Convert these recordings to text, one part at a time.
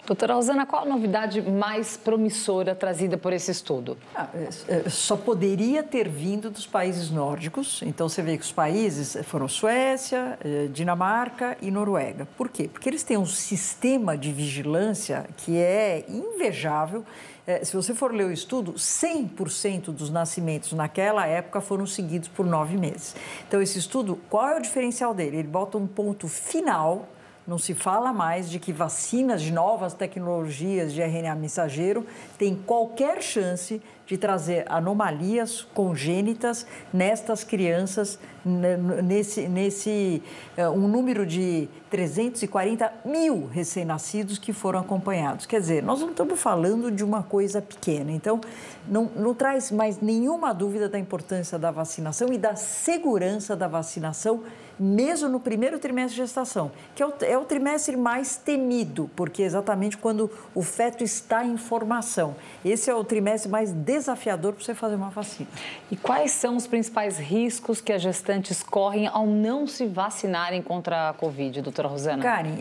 Doutora Rosana, qual a novidade mais promissora trazida por esse estudo? Só poderia ter vindo dos países nórdicos. Então, você vê que os países foram Suécia, Dinamarca e Noruega. Por quê? Porque eles têm um sistema de vigilância que é invejável. Se você for ler o estudo, 100% dos nascimentos naquela época foram seguidos por 9 meses. Então, esse estudo, qual é o diferencial dele? Ele bota um ponto final. Não se fala mais de que vacinas de novas tecnologias de RNA mensageiro têm qualquer chance de trazer anomalias congênitas nestas crianças, um número de 340 mil recém-nascidos que foram acompanhados. Quer dizer, nós não estamos falando de uma coisa pequena. Então, não traz mais nenhuma dúvida da importância da vacinação e da segurança da vacinação, mesmo no primeiro trimestre de gestação, que é o trimestre mais temido, porque é exatamente quando o feto está em formação. Esse é o trimestre mais desafiador para você fazer uma vacina. E quais são os principais riscos que as gestantes correm ao não se vacinarem contra a Covid, doutora Rosana? Karen,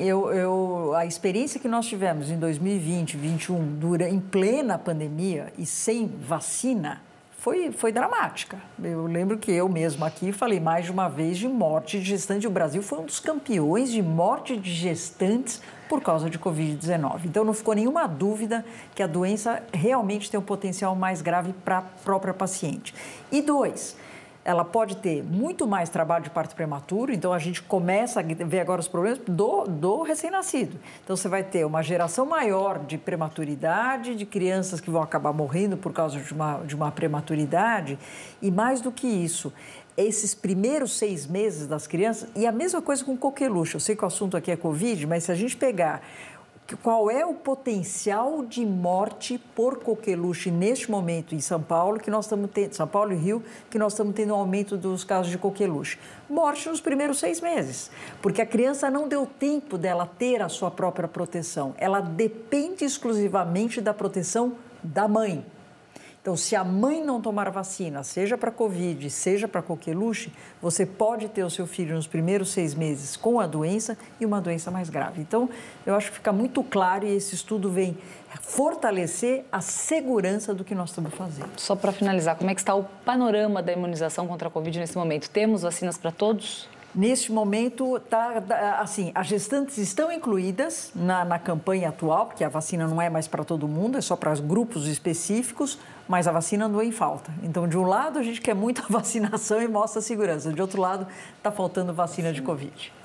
a experiência que nós tivemos em 2020, 2021, em plena pandemia e sem vacina, foi dramática. Eu lembro que eu mesma aqui falei mais de uma vez de morte de gestante. O Brasil foi um dos campeões de morte de gestantes por causa de Covid-19. Então, não ficou nenhuma dúvida que a doença realmente tem um potencial mais grave para a própria paciente. E 2, ela pode ter muito mais trabalho de parto prematuro, então a gente começa a ver agora os problemas do recém-nascido. Então, você vai ter uma geração maior de prematuridade, de crianças que vão acabar morrendo por causa de uma prematuridade, e mais do que isso, esses primeiros 6 meses das crianças, e a mesma coisa com coqueluche. Eu sei que o assunto aqui é Covid, mas se a gente pegar qual é o potencial de morte por coqueluche neste momento em São Paulo, que nós estamos tendo, São Paulo e Rio, que nós estamos tendo um aumento dos casos de coqueluche? Morte nos primeiros 6 meses, porque a criança não deu tempo dela ter a sua própria proteção. Ela depende exclusivamente da proteção da mãe. Então, se a mãe não tomar vacina, seja para Covid, seja para coqueluche, você pode ter o seu filho nos primeiros 6 meses com a doença e uma doença mais grave. Então, eu acho que fica muito claro e esse estudo vem fortalecer a segurança do que nós estamos fazendo. Só para finalizar, como é que está o panorama da imunização contra a Covid nesse momento? Temos vacinas para todos? Neste momento, assim, as gestantes estão incluídas na campanha atual, porque a vacina não é mais para todo mundo, é só para grupos específicos, mas a vacina andou em falta. Então, de um lado, a gente quer muito a vacinação e mostra a segurança. De outro lado, está faltando vacina de Covid.